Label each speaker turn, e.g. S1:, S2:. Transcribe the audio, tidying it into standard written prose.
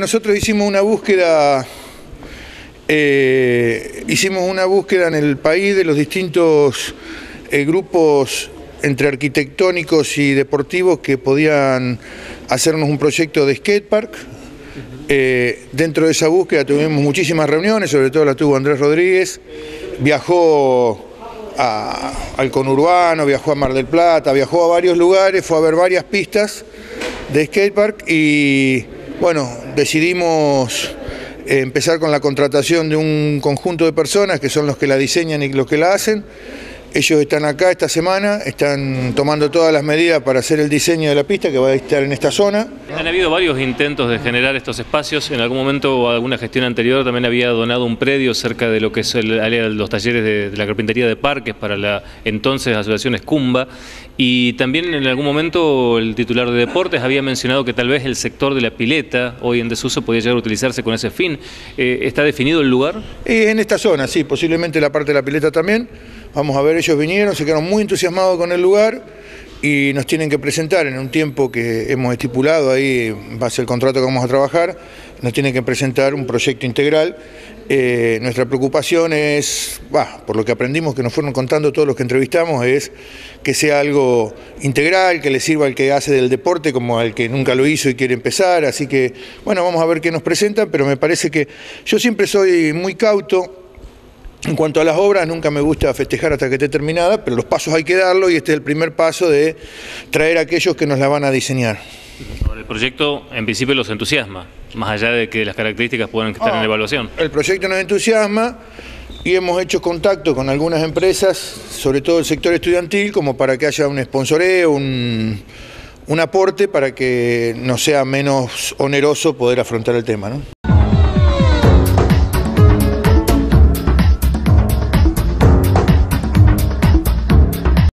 S1: Nosotros hicimos una búsqueda en el país de los distintos grupos entre arquitectónicos y deportivos que podían hacernos un proyecto de skatepark. Dentro de esa búsqueda tuvimos muchísimas reuniones, sobre todo la tuvo Andrés Rodríguez, viajó al conurbano, viajó a Mar del Plata, viajó a varios lugares, fue a ver varias pistas de skatepark y bueno, decidimos empezar con la contratación de un conjunto de personas que son los que la diseñan y los que la hacen. Ellos están acá esta semana, están tomando todas las medidas para hacer el diseño de la pista que va a estar en esta zona.
S2: Han habido varios intentos de generar estos espacios. En algún momento o alguna gestión anterior también había donado un predio cerca de lo que es los talleres de la carpintería de parques para la entonces asociación Escumba. Y también en algún momento el titular de deportes había mencionado que tal vez el sector de la pileta, hoy en desuso, podía llegar a utilizarse con ese fin. ¿Está definido el lugar?
S1: En esta zona, sí, posiblemente la parte de la pileta también. Vamos a ver, ellos vinieron, se quedaron muy entusiasmados con el lugar y nos tienen que presentar en un tiempo que hemos estipulado, ahí va a ser el contrato que vamos a trabajar, nos tienen que presentar un proyecto integral. Nuestra preocupación es, por lo que aprendimos, que nos fueron contando todos los que entrevistamos, es que sea algo integral, que le sirva al que hace del deporte como al que nunca lo hizo y quiere empezar, así que, bueno, vamos a ver qué nos presentan, pero me parece que yo siempre soy muy cauto. En cuanto a las obras, nunca me gusta festejar hasta que esté terminada, pero los pasos hay que darlos y este es el primer paso de traer a aquellos que nos la van a diseñar.
S2: El proyecto en principio los entusiasma, más allá de que las características puedan estar en evaluación. El
S1: proyecto nos entusiasma y hemos hecho contacto con algunas empresas, sobre todo el sector estudiantil, como para que haya un sponsoreo, un aporte para que nos sea menos oneroso poder afrontar el tema, ¿no?